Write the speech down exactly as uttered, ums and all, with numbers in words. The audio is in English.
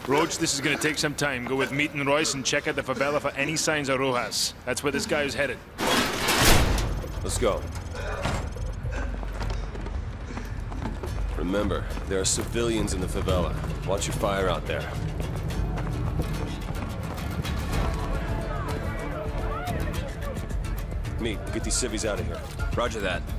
Roach, this is gonna take some time. Go with Meat and Royce and check out the favela for any signs of Rojas. That's where this guy is headed. Let's go. Remember, there are civilians in the favela. Watch your fire out there. Meat, get these civvies out of here. Roger that.